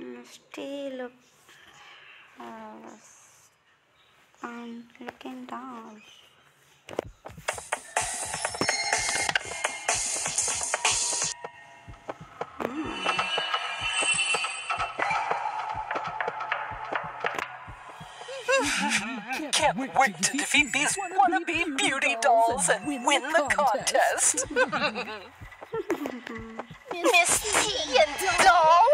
Miss T, look. I'm looking down. Can't wait to defeat these wannabe beauty dolls and win the contest. Miss T and doll?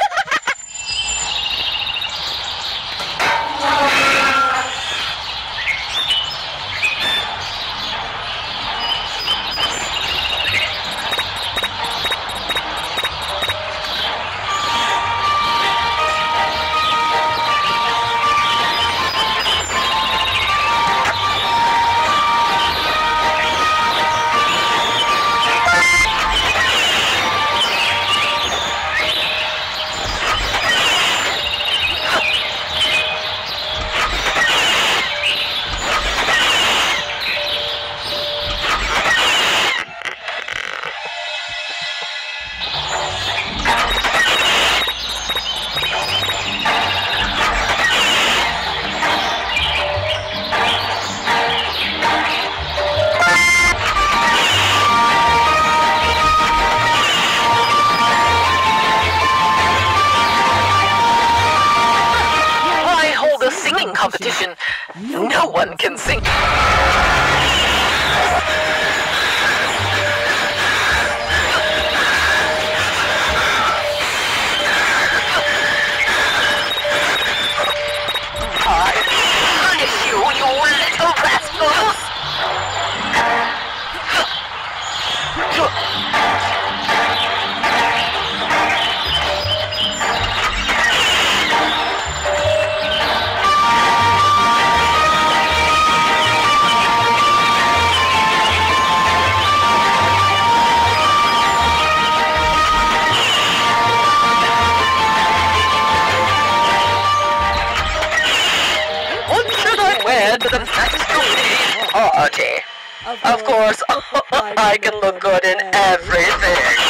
Competition. No one can sing. Punish you, you little rascals! To the next party. Of course, I can look good in everything.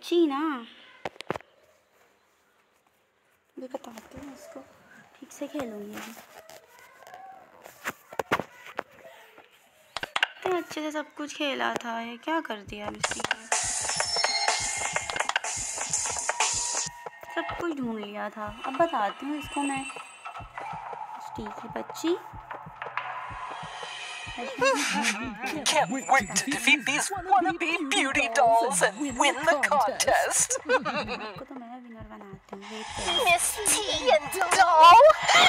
बच्ची ना, मैं बताती हूँ इसको, ठीक से खेलूँगी अभी। इतने अच्छे से सब कुछ खेला था, ये क्या कर दिया मिस टी ने। सब कुछ ढूंढ लिया था, अब बताती हूँ इसको मैं। मिस टी की बच्ची, Can't wait to defeat these wannabe beauty dolls and win the contest. आपको तो मैं विनर बनाती हूँ, वेट करो। Miss T and Doll.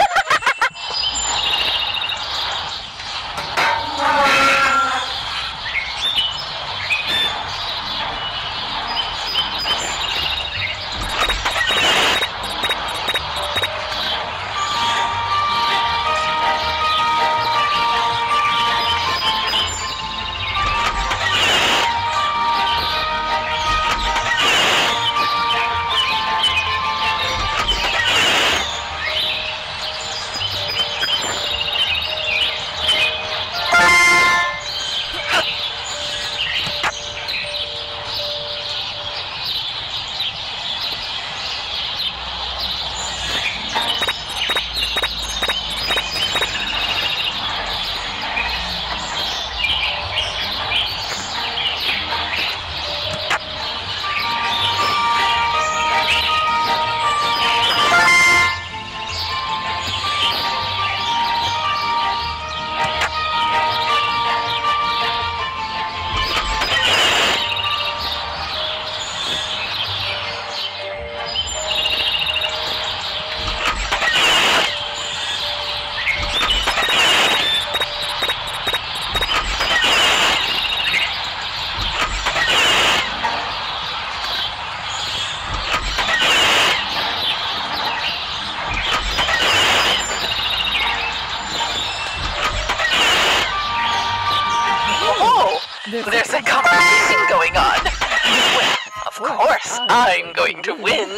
There's a competition going on. Well, of course, I'm going to win.